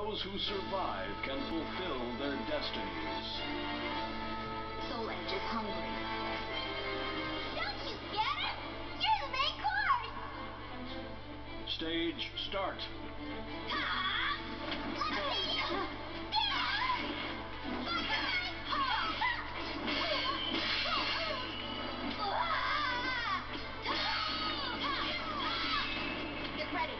those who survive can fulfill their destinies. Soul Edge is hungry. Don't you get it? You're the main course! Stage start. Get ready.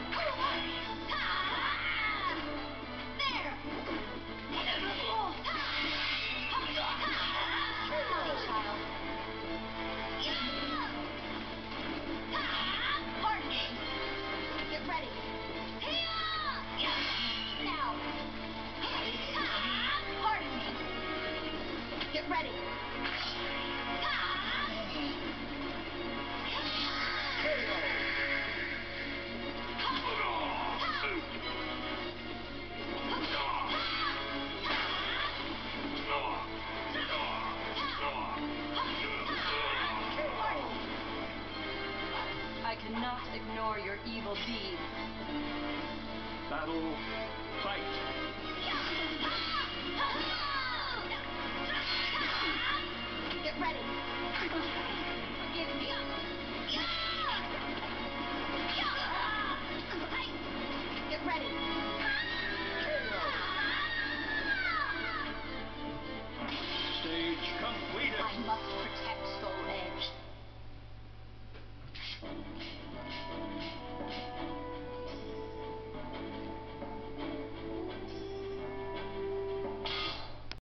Child. Pardon me. Get ready. Now. Pardon me. Get ready. I cannot ignore your evil deeds. Battle, fight!